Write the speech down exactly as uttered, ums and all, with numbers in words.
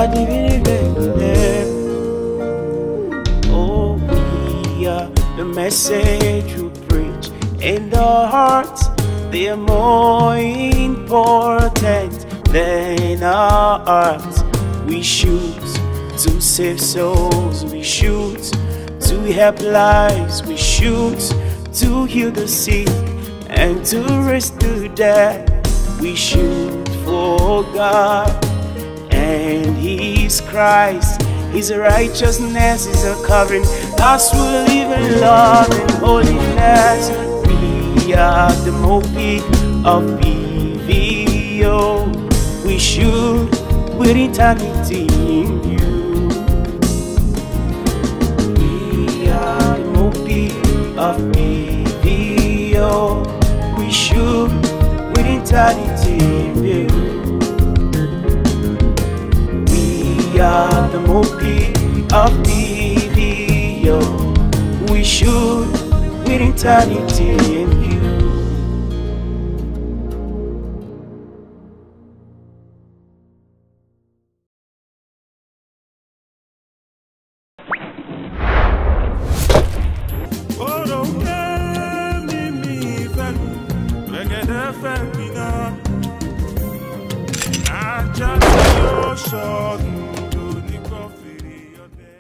Oh, we are the message we preach in the hearts. They are more important than our arts. We shoot to save souls, we shoot to help lives, we shoot to heal the sick and to raise the dead. We shoot for God and His Christ, His righteousness is a covering. Us will live in love and holiness. We are the moped of P V O. We shoot with eternity in you. We are the moped of P V O. We shoot with eternity in you. We are the moped of P V O. We shoot with eternity in you. So